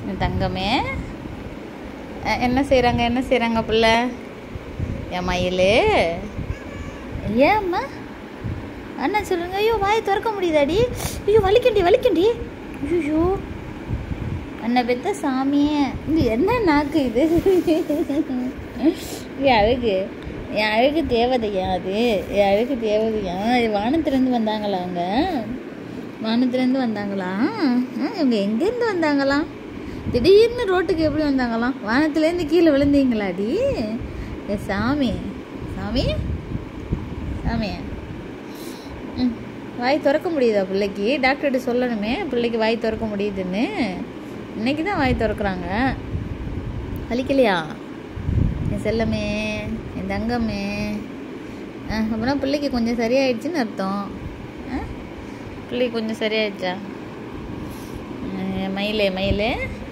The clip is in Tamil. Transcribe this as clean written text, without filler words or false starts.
என் தங்கமே என்ன செய்கிறாங்க பிள்ளை? என் மயிலே ஏம்மா அண்ணா சொல்லுங்க. ஐயோ வாயை திறக்க முடியுதாடி? ஐயோ வலிக்கண்டி. ஐயோ அண்ணா பெத்த சாமியே, இது என்ன நாக்கு இது? என் அழகு தேவதையா? அது என் அழகு தேவதையா? வானத்திலேருந்து வந்தாங்களா? அவங்க வானத்திலேருந்து வந்தாங்களா? இவங்க எங்கேருந்து வந்தாங்களாம்? திடீர்னு ரோட்டுக்கு எப்படி வந்தாங்களாம்? வானத்துலேருந்து கீழே விழுந்தீங்களாடி? சாமி வாய் திறக்க முடியுதா பிள்ளைக்கு? டாக்டர்கிட்ட சொல்லணுமே பிள்ளைக்கு வாய் திறக்க முடியுதுன்னு. இன்னைக்கு தான் வாய் திறக்கிறாங்க. வலிக்கலையா என் செல்லமே, என் தங்கமே? அப்படின்னா பிள்ளைக்கு கொஞ்சம் சரியாயிடுச்சுன்னு அர்த்தம். பிள்ளைக்கு கொஞ்சம் சரியாயிடுச்சா? மயிலே